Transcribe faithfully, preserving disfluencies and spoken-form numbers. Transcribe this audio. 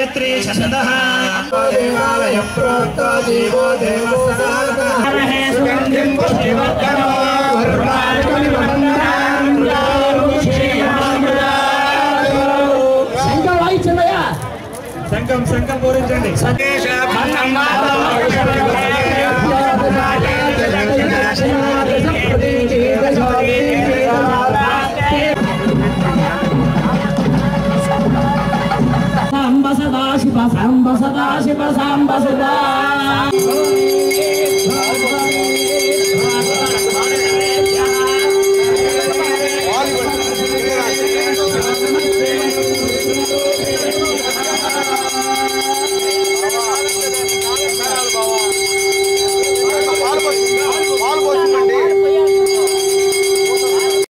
गायत्री शतः देवालय प्रोक्तो जीवो देवस्तारः सुगन्धिं पुष्टिवर्धनो संगम संगम पूरिंचंడి सतीश सांब सदा शिव सांब सदा शिव सांब सदा